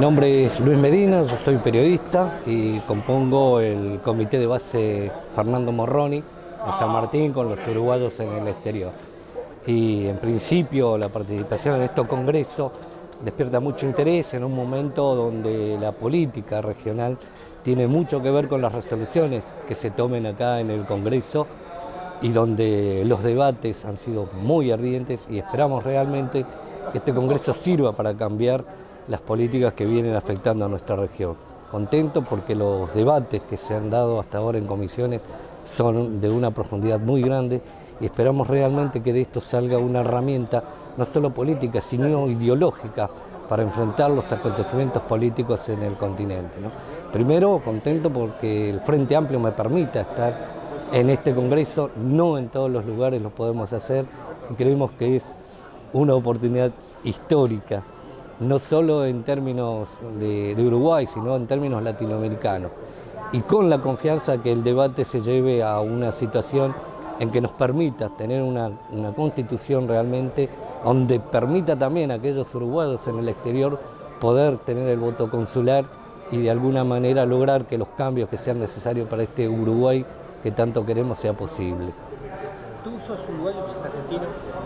nombre es Luis Medina, yo soy periodista y compongo el comité de base Fernando Morroni de San Martín con los uruguayos en el exterior. Y en principio la participación en este congreso despierta mucho interés en un momento donde la política regional tiene mucho que ver con las resoluciones que se tomen acá en el Congreso y donde los debates han sido muy ardientes y esperamos realmente que este Congreso sirva para cambiar las políticas que vienen afectando a nuestra región. Contento porque los debates que se han dado hasta ahora en comisiones son de una profundidad muy grande y esperamos realmente que de esto salga una herramienta no solo política, sino ideológica para enfrentar los acontecimientos políticos en el continente, ¿no? Primero, contento porque el Frente Amplio me permita estar en este Congreso, no en todos los lugares lo podemos hacer y creemos que es una oportunidad histórica, no solo en términos de Uruguay, sino en términos latinoamericanos. Y con la confianza que el debate se lleve a una situación en que nos permita tener una constitución realmente donde permita también a aquellos uruguayos en el exterior poder tener el voto consular y de alguna manera lograr que los cambios que sean necesarios para este Uruguay que tanto queremos sea posible. ¿Tú sos uruguayo o sos argentino?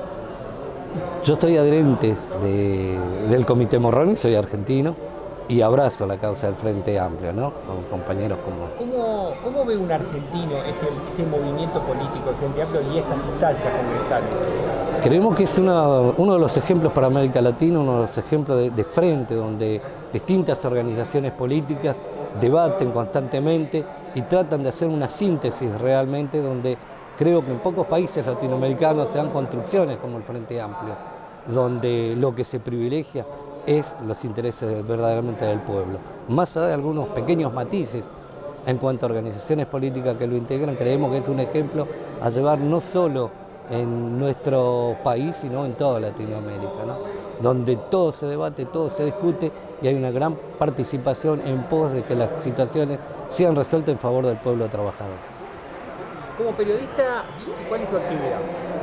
Yo estoy adherente del Comité Morroni, soy argentino y abrazo la causa del Frente Amplio, ¿no? Con compañeros como... ¿Cómo ve un argentino este movimiento político, el Frente Amplio y estas instancias congresales? Creemos que es uno de los ejemplos para América Latina, uno de los ejemplos de frente, donde distintas organizaciones políticas debaten constantemente y tratan de hacer una síntesis realmente donde creo que en pocos países latinoamericanos se dan construcciones como el Frente Amplio, donde lo que se privilegia es los intereses verdaderamente del pueblo. Más allá de algunos pequeños matices en cuanto a organizaciones políticas que lo integran, creemos que es un ejemplo a llevar no solo en nuestro país, sino en toda Latinoamérica, ¿no? Donde todo se debate, todo se discute y hay una gran participación en pos de que las situaciones sean resueltas en favor del pueblo trabajador. Como periodista, ¿cuál es tu actividad?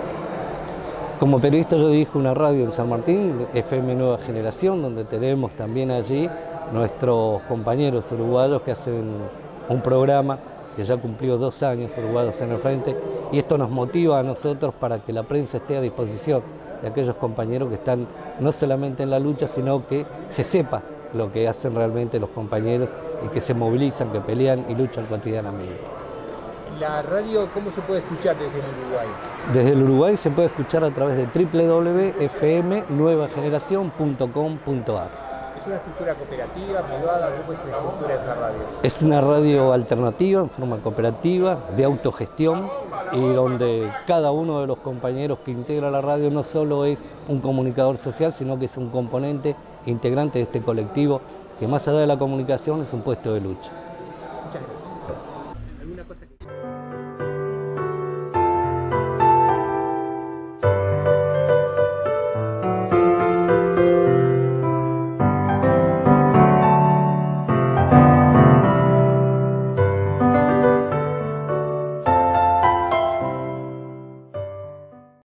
Como periodista yo dirijo una radio en San Martín, FM Nueva Generación, donde tenemos también allí nuestros compañeros uruguayos que hacen un programa que ya cumplió 2 años, Uruguayos en el Frente, y esto nos motiva a nosotros para que la prensa esté a disposición de aquellos compañeros que están no solamente en la lucha, sino que se sepa lo que hacen realmente los compañeros y que se movilizan, que pelean y luchan cotidianamente. ¿La radio cómo se puede escuchar desde el Uruguay? Desde el Uruguay se puede escuchar a través de www.fmnuevageneracion.com.ar. ¿Es una estructura cooperativa, privada? ¿Cómo es la estructura de esa radio? Es una radio alternativa, en forma cooperativa, de autogestión, y donde cada uno de los compañeros que integra la radio no solo es un comunicador social, sino que es un componente integrante de este colectivo, que más allá de la comunicación es un puesto de lucha.